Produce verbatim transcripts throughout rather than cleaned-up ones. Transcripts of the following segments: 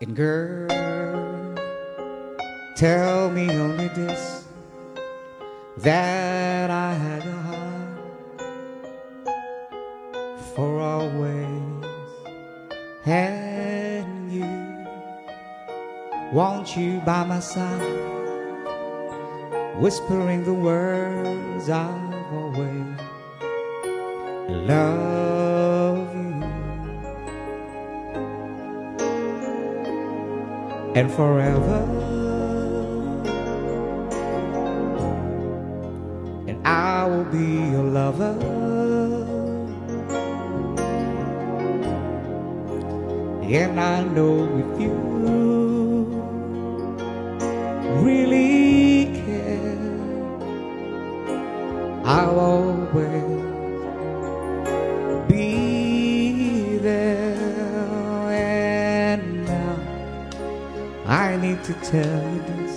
And girl, tell me only this, that I had your heart for always, and you want you by my side, whispering the words I've always loved you. And forever, and I will be your lover, and I know if you really care, I'll always be there. And now I need to tell you this,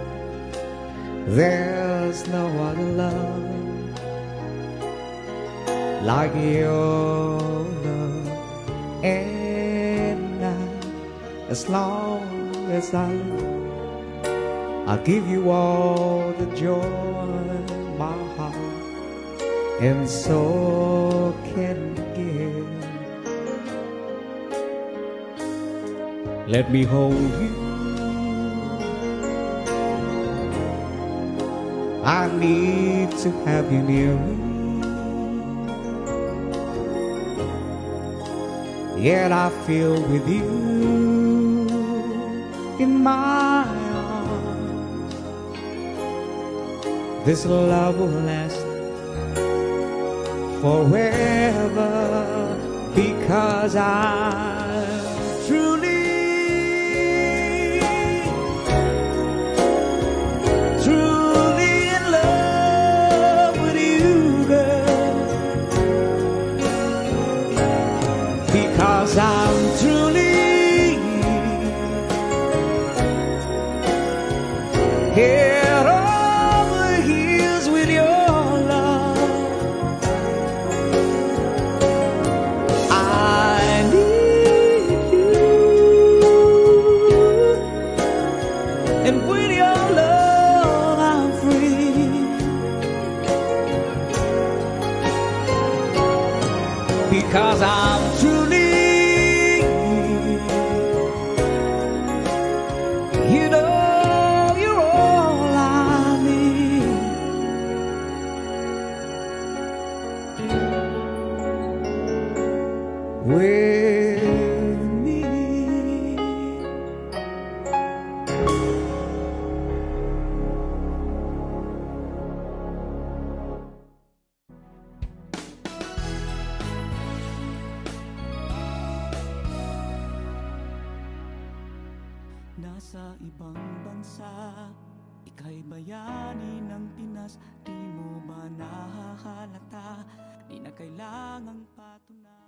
there's no other love like your love. And now, as long as I live, I'll give you all the joy my heart and soul can give. Let me hold you, I need to have you near me, yet I feel with you in my arms. This love will last forever, because I'm truly because I'm truly head over heels with your love. I need you, and with your love I'm free, because I'm truly, you know, you're all I need. With me, nasa ibang bansa, ika'y bayani ng Pinas. Di mo ba nahahalata, di na kailangang patunay.